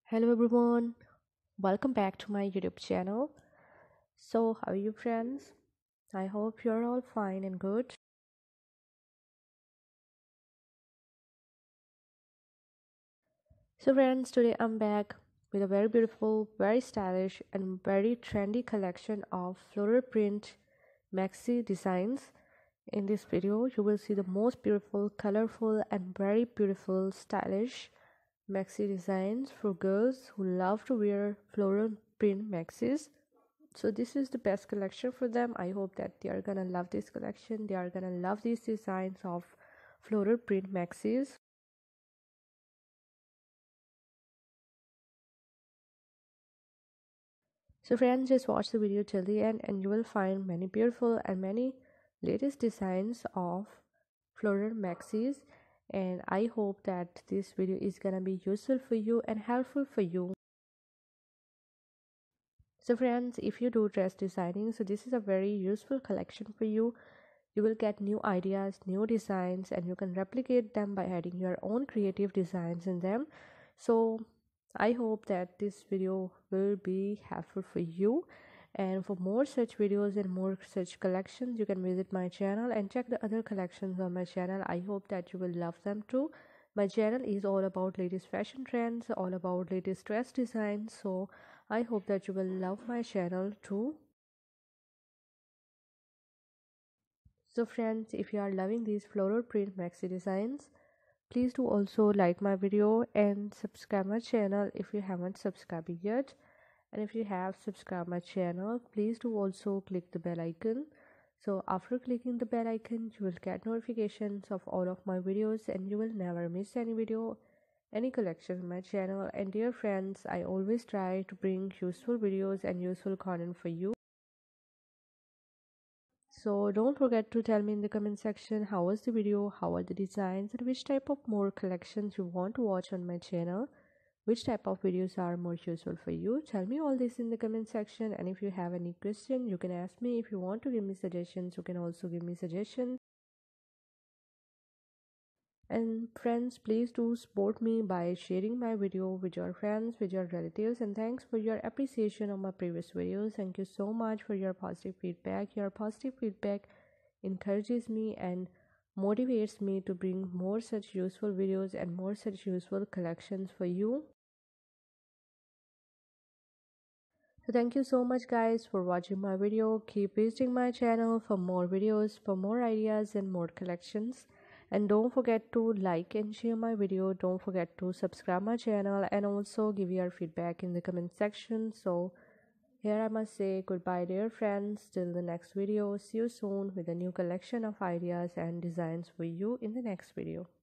Hello everyone, welcome back to my YouTube channel. So, how are you friends? I hope you're all fine and good. So, friends, today I'm back with a very beautiful, very stylish, and very trendy collection of floral print maxi designs. In this video, you will see the most beautiful, colorful, and very beautiful, stylish maxi designs for girls who love to wear floral print maxis. So this is the best collection for them. I hope that they are gonna love this collection. They are gonna love these designs of floral print maxis. So friends, just watch the video till the end and you will find many beautiful and many latest designs of floral maxis, and I hope that this video is gonna be useful for you and helpful for you. So friends, if you do dress designing, so this is a very useful collection for you. You will get new ideas, new designs, and you can replicate them by adding your own creative designs in them. So I hope that this video will be helpful for you. And for more such videos and more such collections, you can visit my channel and check the other collections on my channel. I hope that you will love them too. My channel is all about latest fashion trends, all about latest dress designs. So I hope that you will love my channel too. So friends, if you are loving these floral print maxi designs, please do also like my video and subscribe my channel if you haven't subscribed yet. And if you have subscribed my channel, please do also click the bell icon. So after clicking the bell icon, you will get notifications of all of my videos and you will never miss any video, any collection on my channel. And dear friends, I always try to bring useful videos and useful content for you. So don't forget to tell me in the comment section how was the video, how are the designs, and which type of more collections you want to watch on my channel. Which type of videos are more useful for you? Tell me all this in the comment section, and if you have any question you can ask me. If you want to give me suggestions, you can also give me suggestions. And friends, please do support me by sharing my video with your friends, with your relatives, and thanks for your appreciation of my previous videos. Thank you so much for your positive feedback. Your positive feedback encourages me and motivates me to bring more such useful videos and more such useful collections for you. So thank you so much guys for watching my video. Keep visiting my channel for more videos, for more ideas and more collections. And don't forget to like and share my video. Don't forget to subscribe my channel and also give your feedback in the comment section. So here I must say goodbye dear friends, till the next video. See you soon with a new collection of ideas and designs for you in the next video.